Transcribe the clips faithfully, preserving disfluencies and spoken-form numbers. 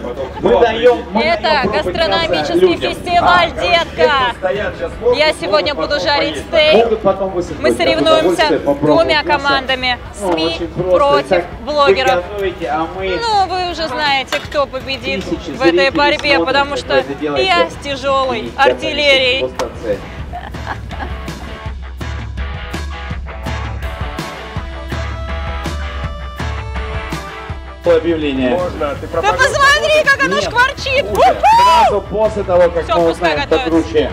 Мы даем, мы Это даем гастрономический фестиваль, детка. Я сегодня буду жарить стейк. Мы соревнуемся двумя командами. СМИ против блогеров. Ну, вы уже знаете, кто победит в этой борьбе, потому что я с тяжелой артиллерией. Объявление. Можно, ты Да посмотри, как оно шкварчит! Сразу после того, как Всё, мы пускай узнаем, кто готовится. круче.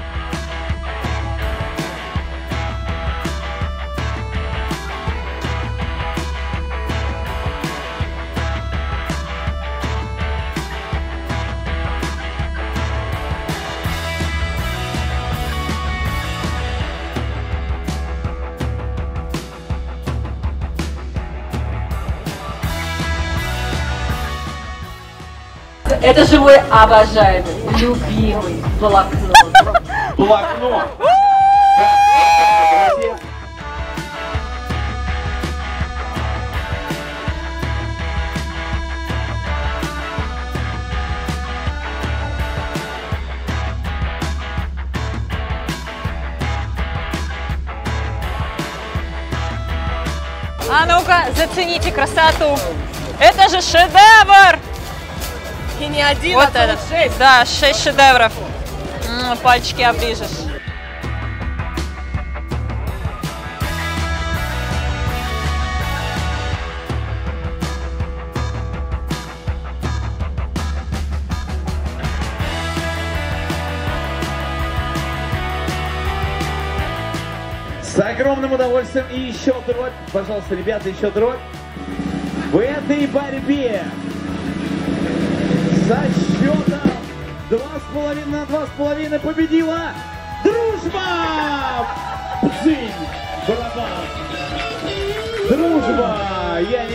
Это же мой обожаемый, любимый блокнот. Блокнот. А ну-ка, зацените красоту. Это же шедевр! И не один, Вот а это. шесть. Да, шесть шедевров. М, пальчики оближешь. С огромным удовольствием. И еще дробь. Пожалуйста, ребята, еще дробь. В этой борьбе со счетом два с половиной на два с половиной победила Дружба! Пцинь! Барабан! Дружба! Я не